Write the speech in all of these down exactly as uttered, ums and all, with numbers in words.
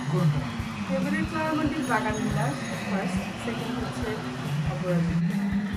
কোনটা? Favourite flower motif বাগান বিলাস ফার্স্ট, সেকেন্ড হচ্ছে অপরাজিতা।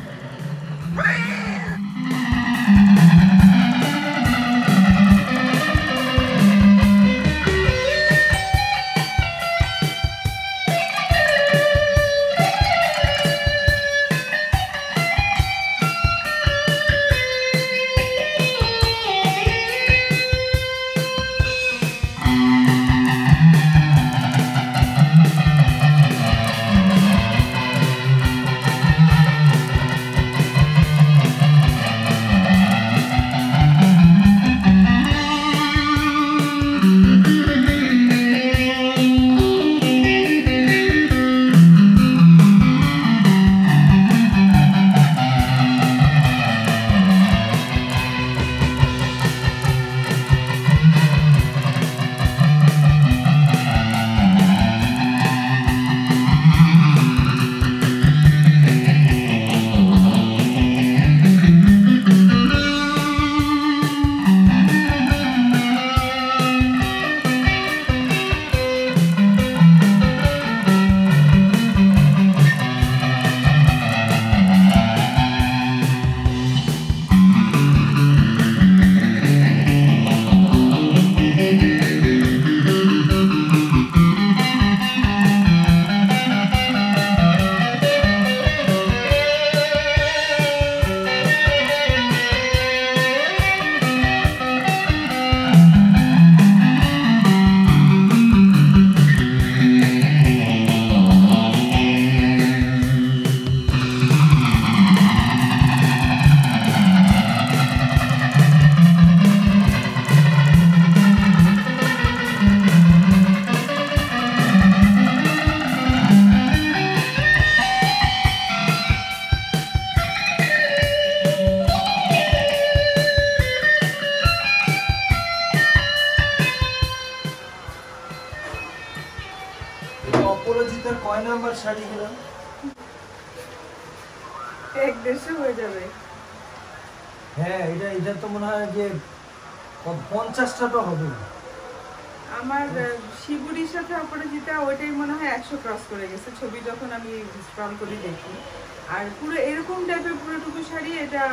অপরাজিতার কয় নাম্বার শাড়িগুলো? এক দেড়শো হয়ে যাবে। হ্যাঁ, এটা এটা তো মনে হয় যে পঞ্চাশটা তো হবে। আমার শিবুরির সাথে অপরাজিতা ওইটাই মনে হয় একশো ক্রস করে গেছে, ছবি যখন আমি স্ক্রল করে দেখি। আর পুরো এরকম টাইপের পুরোটুকু শাড়ি এটা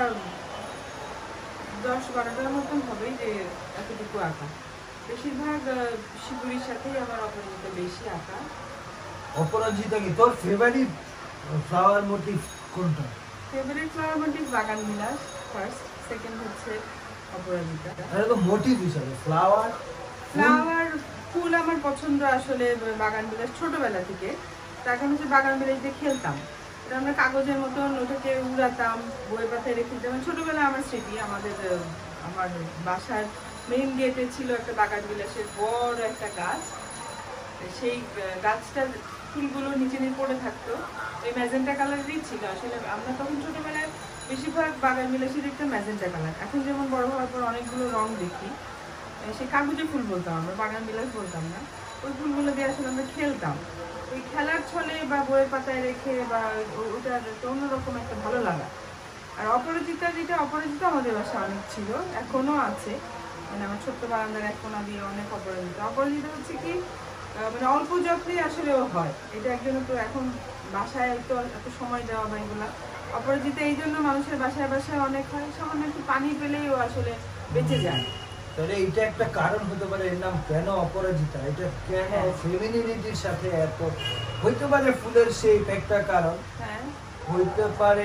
দশ বারোটার মতন হবেই, যে এতটুকু আঁকা। বেশিরভাগ শিবুরির সাথেই আমার অপরাজিতা বেশি আঁকা। অপরাজিতা কি তোর ফেভারিট ফ্লাওয়ার মোটিভ কোনটা? ফেভারিট ফ্লাওয়ার মোটিভ বাগান বিলাস ফার্স্ট, সেকেন্ড হচ্ছে অপরাজিতা। আরে তো মোটিভ হিসাবে ফ্লাওয়ার ফ্লাওয়ার ফুল আমার পছন্দ আসলে বাগান বিলাস ছোটবেলা থেকে। তার কারণ হচ্ছে বাগান বিলাস দিয়ে খেলতাম, এটা আমরা কাগজের মতন ওটাকে উড়াতাম, বই পাতায় রেখে দিতাম। ছোটবেলা আমার স্মৃতি, আমাদের আমার বাসার মেইন গেটে ছিল একটা বাগান বিলাসের বড় একটা গাছ। সেই গাছটার ফুলগুলো নিচে নিয়ে পড়ে থাকতো, ওই ম্যাজেন্টা কালারেরই ছিল। আসলে আমরা তখন ছোটবেলায় বেশিরভাগ বাগান বিলাসই দেখতাম ম্যাজেন্টা কালার। এখন যেমন বড় হওয়ার পর অনেকগুলো রং দেখি, সেই কাগজে ফুল বলতাম আমরা, বাগান বিলাস বলতাম না। ওই ফুলগুলো দিয়ে আসলে আমরা খেলতাম। ওই খেলার ছলে বা বইয়ের পাতায় রেখে বা ওটার অন্যরকম একটা ভালো লাগা। আর অপরাজিতা যেটা, অপরাজিতা আমাদের বাসায় অনেক ছিল, এখনো আছে। মানে আমার ছোট্ট বারান্দার এক কোণা দিয়ে অনেক অপরাজিতা। অপরাজিতা হচ্ছে কি মানে অল্প যত্নেই আসলেও হয়, এটা একজন তো এখন বাসায় তো এত সময় দেওয়া বা এগুলা। অপরাজিতা এই জন্য মানুষের বাসায় বাসায় অনেক হয়, সামান্য একটু পানি পেলেই ও আসলে বেঁচে যায়। তাহলে এইটা একটা কারণ হতে পারে এর নাম কেন অপরাজিতা। এটা কেন ফেমিনিটির সাথে এত হইতে পারে, ফুলের শেপ একটা কারণ। হ্যাঁ, হইতে পারে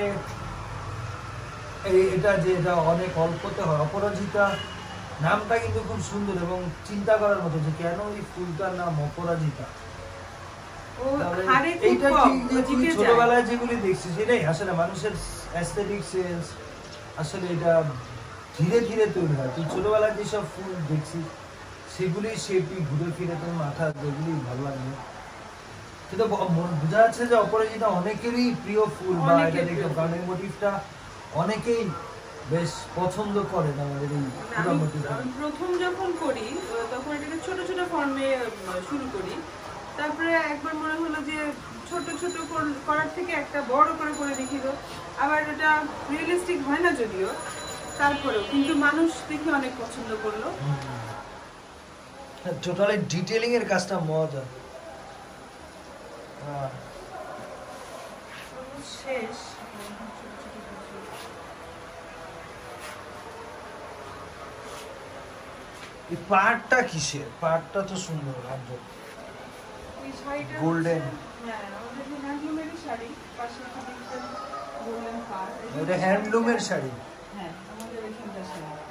এই এটা যে এটা অনেক অল্পতে হয়। অপরাজিতা নামটা কিন্তু খুব সুন্দর এবং চিন্তা করার মতো যে কেন এই ফুলটার নাম অপরাজিতা। এইটা ঠিক যে তুমি ছোটবেলায় যেগুলি দেখছি সেটাই আসলে মানুষের অ্যাস্থেটিক সেন্স, আসলে এটা ধীরে ধীরে তৈরি হয়। তুই ছোটবেলায় যেসব ফুল দেখছি সেগুলি শেপই ঘুরে ফিরে তোর মাথা যেগুলি ভালো লাগবে। কিন্তু বোঝা যাচ্ছে যে অপরাজিতা অনেকেরই প্রিয় ফুল, বা এটা দেখে কারণ এই মোটিভটা অনেকেই বেশ পছন্দ করেন আমাদের এই পুরো মোটিভটা। প্রথম যখন করি তখন এটাকে ছোট ছোট ফর্মে শুরু করি, তারপরে একবার মনে হলো যে ছোট ছোট করার থেকে একটা বড় করে করে দেখি। তো আবার এটা রিয়েলিস্টিক হয় না যদিও, তারপরেও কিন্তু মানুষ দেখে অনেক পছন্দ করলো। টোটালি ডিটেইলিং এর কাজটা মজা। হ্যাঁ। শেষ। এই পাড়টা কিসের? পাড়টা তো সুন্দর একদম গোল্ডেন। হ্যাঁ, ওটা যে হ্যান্ডলুমেরই শাড়ি, পাশে একটা গোল্ডেন পাড়। এটা হ্যান্ডলুমের শাড়ি। হ্যাঁ, আমাদের এখানকার শাড়ি।